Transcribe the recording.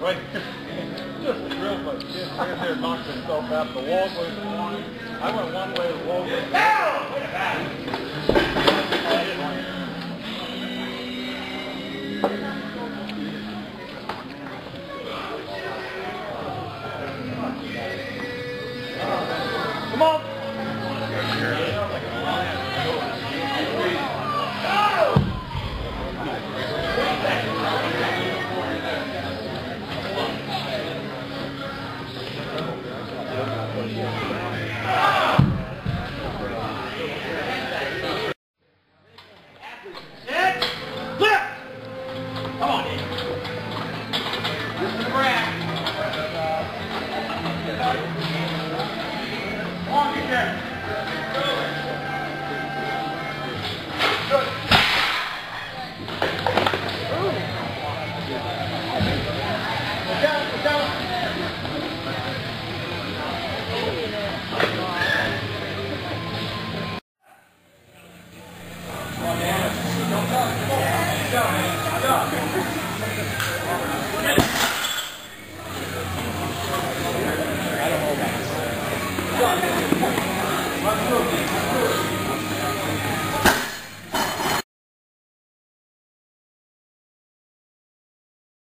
Wait. Just real quick. He ran there and knocked himself out. The walls were one. I went one way, the walls were Come on!